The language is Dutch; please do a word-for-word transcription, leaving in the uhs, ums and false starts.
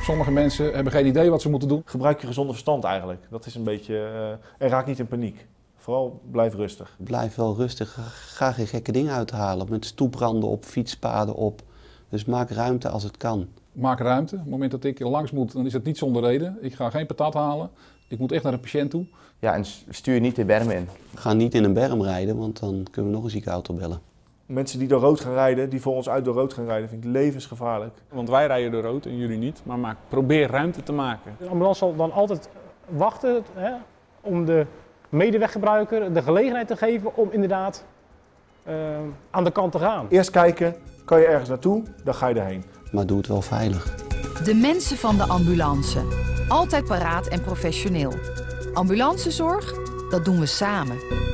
Sommige mensen hebben geen idee wat ze moeten doen. Gebruik je gezonde verstand eigenlijk. Dat is een beetje... Uh, en raak niet in paniek. Vooral blijf rustig. Blijf wel rustig. Ga geen gekke dingen uithalen. Met stoepranden op, fietspaden op. Dus maak ruimte als het kan. Maak ruimte. Op het moment dat ik langs moet, dan is het niet zonder reden. Ik ga geen patat halen. Ik moet echt naar een patiënt toe. Ja, en stuur niet de berm in. Ga niet in een berm rijden, want dan kunnen we nog een ziekenauto bellen. Mensen die door rood gaan rijden, die voor ons uit door rood gaan rijden, vind ik levensgevaarlijk. Want wij rijden door rood en jullie niet, maar maak, probeer ruimte te maken. De ambulance zal dan altijd wachten hè, om de medeweggebruiker de gelegenheid te geven om inderdaad uh, aan de kant te gaan. Eerst kijken, kan je ergens naartoe, dan ga je erheen. Maar doe het wel veilig. De mensen van de ambulance. Altijd paraat en professioneel. Ambulancezorg, dat doen we samen.